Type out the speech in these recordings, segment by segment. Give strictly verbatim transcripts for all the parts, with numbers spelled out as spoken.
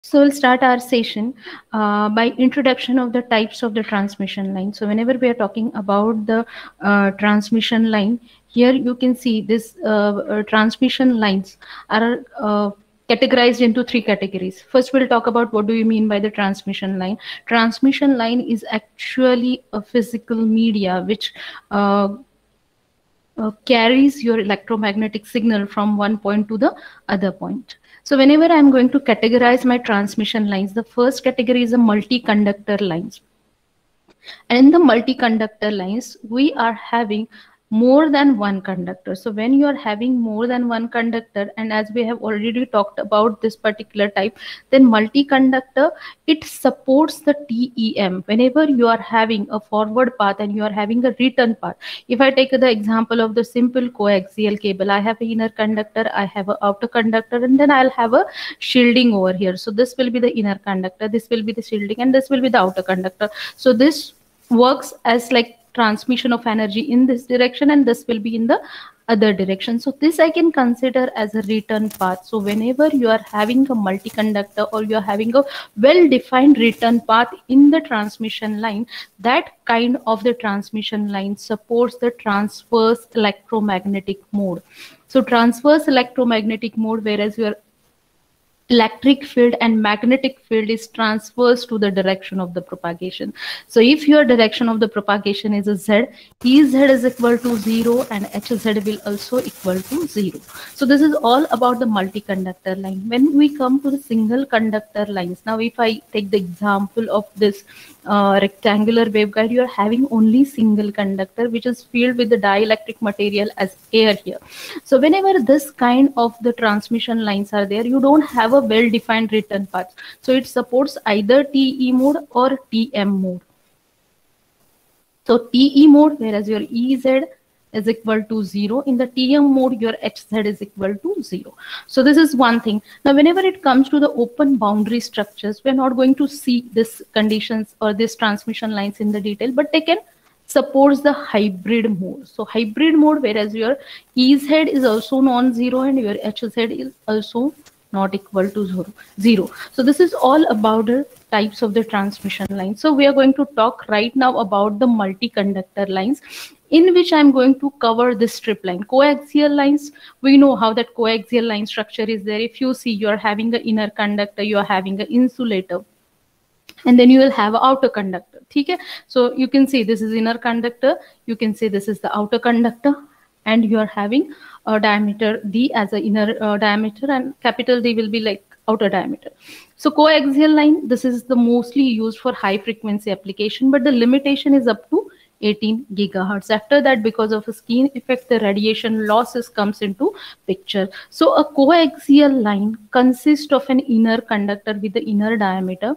So we'll start our session uh, by introduction of the types of the transmission line. So whenever we are talking about the uh, transmission line, here you can see this uh, uh, transmission lines are uh, categorized into three categories. First, we'll talk about what do you mean by the transmission line. Transmission line is actually a physical media which uh, uh, carries your electromagnetic signal from one point to the other point. So whenever I'm going to categorize my transmission lines, the first category is a multi-conductor lines. And in the multi-conductor lines, we are having more than one conductor. So when you are having more than one conductor, and as we have already talked about this particular type, then multi-conductor, it supports the T E M. Whenever you are having a forward path and you are having a return path. If I take the example of the simple coaxial cable, I have an inner conductor, I have an outer conductor, and then I'll have a shielding over here. So this will be the inner conductor, this will be the shielding, and this will be the outer conductor. So this works as like transmission of energy in this direction, and this will be in the other direction. So this I can consider as a return path. So whenever you are having a multi-conductor or you are having a well-defined return path in the transmission line, that kind of the transmission line supports the transverse electromagnetic mode. So transverse electromagnetic mode, whereas your electric field and magnetic field is transverse to the direction of the propagation. So if your direction of the propagation is a Z, E Z is equal to zero and H Z will also equal to zero. So this is all about the multi-conductor line. When we come to the single conductor lines, now if I take the example of this uh, rectangular waveguide, you are having only single conductor which is filled with the dielectric material as air here. So whenever this kind of the transmission lines are there, you don't have a well-defined return path. So it supports either T E mode or T M mode. So T E mode, whereas your E Z is equal to zero. In the T M mode, your H Z is equal to zero. So this is one thing. Now, whenever it comes to the open boundary structures, we're not going to see this conditions or this transmission lines in the detail, but they can supports the hybrid mode. So hybrid mode, whereas your E Z is also non-zero and your H Z is also not equal to zero. zero. So this is all about the types of the transmission lines. So we are going to talk right now about the multi-conductor lines, in which I'm going to cover this strip line. Coaxial lines, we know how that coaxial line structure is there. If you see, you're having an inner conductor, you're having an insulator, and then you will have an outer conductor. Okay? So you can see this is inner conductor, you can say this is the outer conductor, and you are having a diameter D as an inner uh, diameter, and capital D will be like outer diameter. So coaxial line, this is the mostly used for high frequency application, but the limitation is up to eighteen gigahertz. After that, because of a skin effect, the radiation losses comes into picture. So a coaxial line consists of an inner conductor with the inner diameter.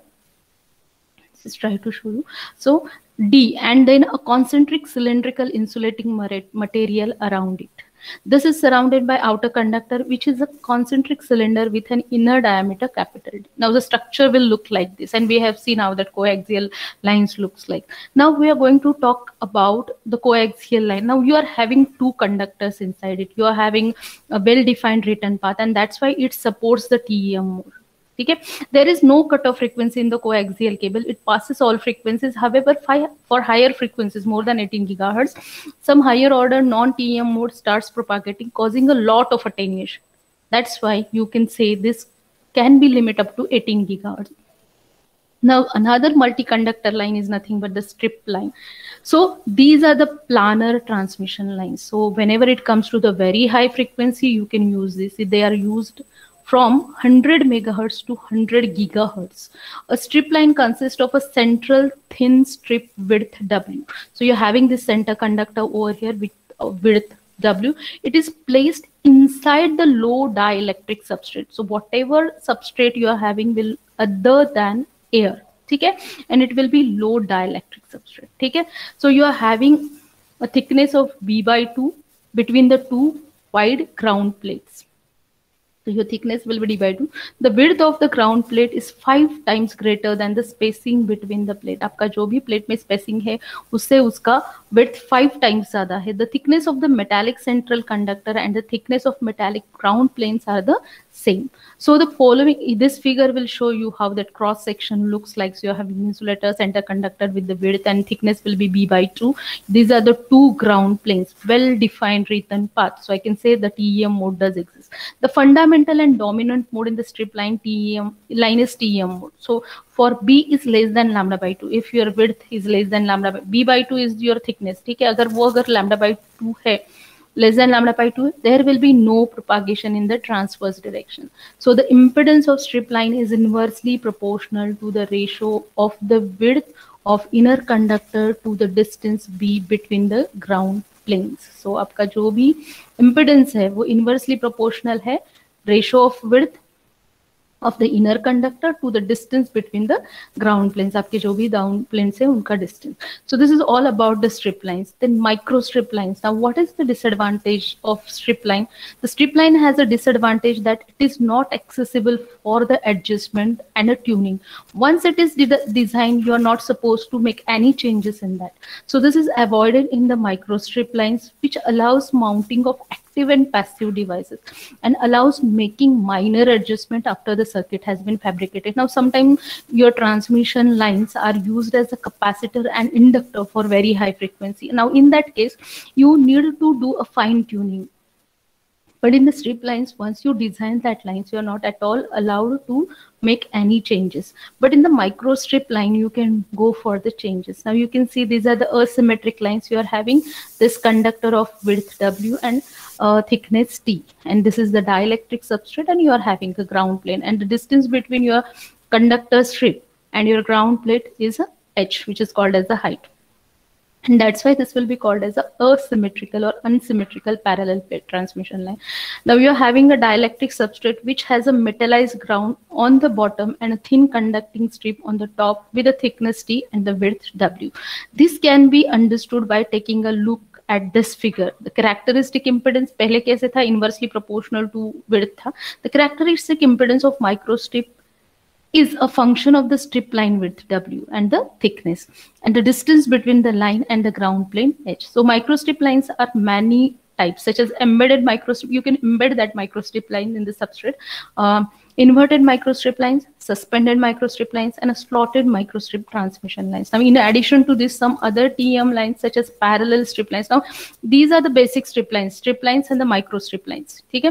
Let's try to show you. So D, and then a concentric cylindrical insulating material around it. This is surrounded by outer conductor, which is a concentric cylinder with an inner diameter capital D. Now the structure will look like this, and we have seen how that coaxial lines looks like. Now we are going to talk about the coaxial line. Now you are having two conductors inside it. You are having a well-defined return path, and that's why it supports the T E M mode. Okay, there is no cutoff frequency in the coaxial cable. It passes all frequencies. However, for higher frequencies, more than eighteen gigahertz, some higher order non-T E M mode starts propagating, causing a lot of attenuation. That's why you can say this can be limited up to eighteen gigahertz. Now, another multi-conductor line is nothing but the strip line. So these are the planar transmission lines. So whenever it comes to the very high frequency, you can use this. They are used from one hundred megahertz to one hundred gigahertz. A strip line consists of a central thin strip width W. So you're having this center conductor over here with uh, width W. It is placed inside the low dielectric substrate. So whatever substrate you are having will other than air. Okay? And it will be low dielectric substrate. Okay? So you are having a thickness of V by two between the two wide ground plates. So your thickness will be d by two. The width of the ground plate is five times greater than the spacing between the plate. आपका जो भी plate में spacing है उससे उसका width five times ज़्यादा है. The thickness of the metallic central conductor and the thickness of metallic ground planes are the same. So the following, this figure will show you how that cross section looks like. So you have insulator, center conductor with the width and thickness will be b by two. These are the two ground planes, well defined return path. So I can say the T E M mode does exist. The fundamental and dominant mode in the strip line T E M line is T E M mode. So for B is less than lambda by two. If your width is less than lambda by b by two is your thickness. ठीक है, अगर वो अगर lambda by two है, less than lambda by two, there will be no propagation in the transverse direction. So the impedance of strip line is inversely proportional to the ratio of the width of inner conductor to the distance b between the ground planes. So आपका जो भी impedance है वो inversely proportional है ratio of width of the inner conductor to the distance between the ground planes. आपके जो भी down planes है उनका distance. So this is all about the strip lines. Then micro strip lines. Now what is the disadvantage of strip line? The strip line has a disadvantage that it is not accessible for the adjustment and a tuning. Once it is de designed, you are not supposed to make any changes in that. So this is avoided in the micro strip lines, which allows mounting of active and passive devices and allows making minor adjustment after the circuit has been fabricated. Now sometimes your transmission lines are used as a capacitor and inductor for very high frequency. Now in that case you need to do a fine tuning. But in the strip lines, once you design that lines, you are not at all allowed to make any changes. But in the micro strip line, you can go for the changes. Now you can see these are the asymmetric lines. You are having this conductor of width W and uh, thickness T. And this is the dielectric substrate, and you are having a ground plane. And the distance between your conductor strip and your ground plate is a H, which is called as the height. And that's why this will be called as a asymmetrical or unsymmetrical parallel plate transmission line. Now you're having a dielectric substrate which has a metallized ground on the bottom and a thin conducting strip on the top with a thickness T and the width W. This can be understood by taking a look at this figure. The characteristic impedance पहले कैसे था, inversely proportional to width था. The characteristic impedance of microstrip is a function of the strip line width W and the thickness and the distance between the line and the ground plane H. So microstrip lines are many types, such as embedded microstrip. You can embed that microstrip line in the substrate. Um, inverted microstrip lines, suspended microstrip lines, and a slotted microstrip transmission lines. Now, in addition to this, some other T M lines such as parallel strip lines. Now, these are the basic strip lines, strip lines and the microstrip lines. Okay?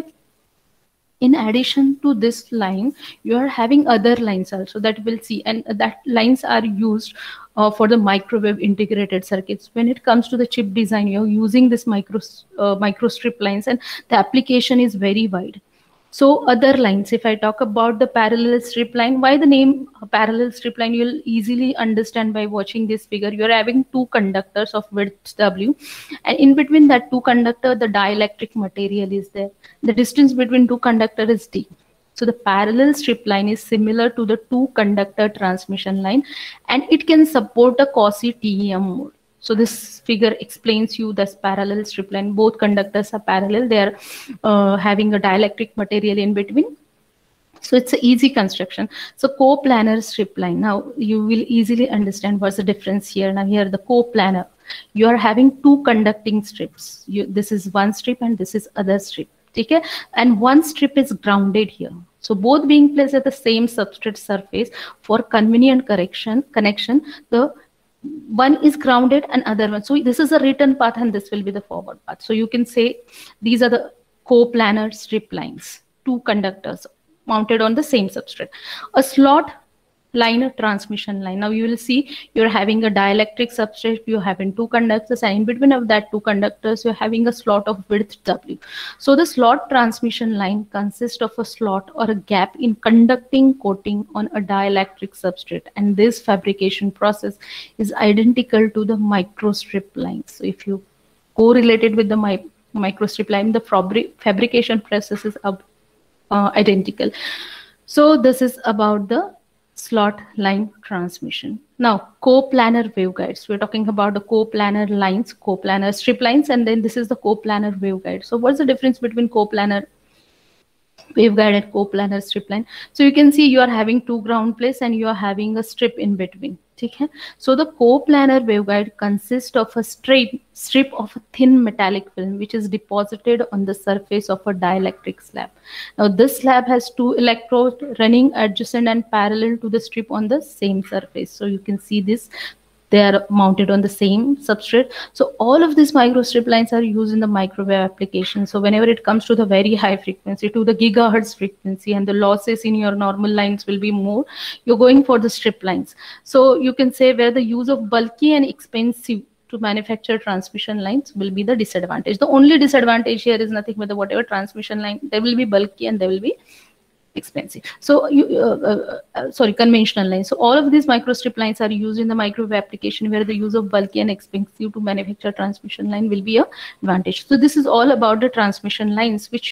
In addition to this line, you are having other lines also that we'll see, and that lines are used uh, for the microwave integrated circuits. When it comes to the chip design, you're using this micro uh, microstrip lines, and the application is very wide. So other lines, if I talk about the parallel strip line, why the name parallel strip line, you'll easily understand by watching this figure. You're having two conductors of width W, and in between that two conductor, the dielectric material is there. The distance between two conductor is D. So the parallel strip line is similar to the two conductor transmission line, and it can support a quasi T E M mode. So this figure explains you this parallel strip line. Both conductors are parallel. They are uh, having a dielectric material in between. So it's an easy construction. So coplanar strip line. Now you will easily understand what's the difference here. Now here the coplanar. You are having two conducting strips. You, this is one strip and this is other strip. Okay? And one strip is grounded here. So both being placed at the same substrate surface for convenient correction connection. The one is grounded and other one. So this is a return path and this will be the forward path. So you can say these are the coplanar strip lines, two conductors mounted on the same substrate. A slot line transmission line. Now you will see you're having a dielectric substrate, you're having two conductors, and in between of that two conductors, you're having a slot of width W. So the slot transmission line consists of a slot or a gap in conducting coating on a dielectric substrate, and this fabrication process is identical to the microstrip line. So if you correlated with the mi microstrip line, the fabri fabrication process is uh, identical. So this is about the slot line transmission. Now, coplanar waveguides. We're talking about the coplanar lines, coplanar strip lines, and then this is the coplanar waveguide. So what's the difference between coplanar waveguide and coplanar strip line. So you can see you are having two ground plates and you are having a strip in between. Okay? So the coplanar waveguide consists of a strip strip of a thin metallic film which is deposited on the surface of a dielectric slab. Now this slab has two electrodes running adjacent and parallel to the strip on the same surface. So you can see this, they are mounted on the same substrate. So all of these microstrip lines are used in the microwave application. So whenever it comes to the very high frequency, to the gigahertz frequency, and the losses in your normal lines will be more, you're going for the strip lines. So you can say where the use of bulky and expensive to manufacture transmission lines will be the disadvantage. The only disadvantage here is nothing but the whatever transmission line, they will be bulky and they will be expensive. So you uh, uh, uh, sorry conventional lines. So all of these microstrip lines are used in the microwave application where the use of bulky and expensive to manufacture transmission line will be a advantage. So this is all about the transmission lines which